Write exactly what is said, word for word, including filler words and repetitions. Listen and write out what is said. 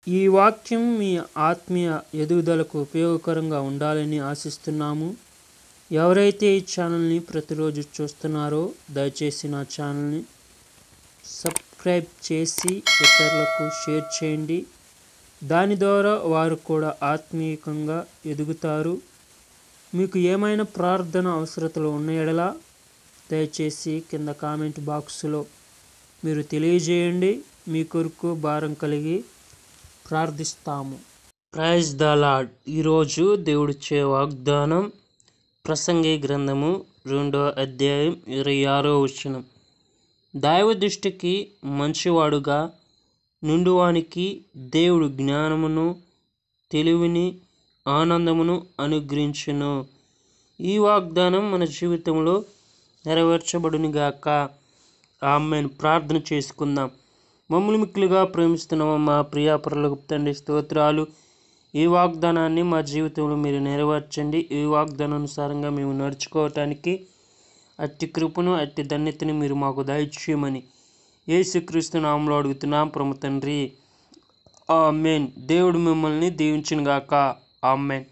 ఈ వాక్యం మీ ఆత్మీయ ఎదుగుదలకు ఉపయోగకరంగా ఉండాలని ఆశిస్తున్నాము. ఎవరైతే ఈ ఛానల్ని ప్రతిరోజు చూస్తున్నారో దయచేసి నా ఛానల్ని సబ్స్క్రైబ్ చేసి ఇతరులకు షేర్ చేయండి. దాని ద్వారా వారు కూడా ఆత్మీయంగా ఎదుగుతారు. మీకు ఏమైనా ప్రార్థన అవసరతలు ఉన్న యెడల దయచేసి కింద కామెంట్ బాక్స్లో మీరు తెలియజేయండి. మీ కొరకు భారం కలిగి ప్రార్థిస్తాము. Praise the lord. ఈరోజు దేవుడిచ్చే వాగ్దానం ప్రసంగి గ్రంథము రెండో అధ్యాయం ఇరవై ఆరో వచనం. దైవ దృష్టికి మంచివాడుగా నుండువానికి దేవుడు జ్ఞానమును, తెలివిని, ఆనందమును అనుగ్రహించును. ఈ వాగ్దానం మన జీవితంలో నెరవేర్చబడునుగాక. ఆమేన్. ప్రార్థన చేసుకుందాం. మమ్మల్ని మిక్కిలిగా ప్రేమిస్తున్నాము మా ప్రియ పరలోకపు తండ్రి, స్తోత్రాలు. ఈ వాగ్దానాన్ని మా జీవితంలో మీరు నెరవేర్చండి. ఈ వాగ్దానానుసారంగా మేము నడుచుకోవటానికి అట్టి కృపను, అట్టి ధన్యతని మీరు మాకు దయచేయమని యేసుక్రీస్తు నామములో అడుగుతున్నాం పరమ తండ్రి. ఆమేన్. దేవుడు మిమ్మల్ని దీవించునుగాక. ఆమేన్.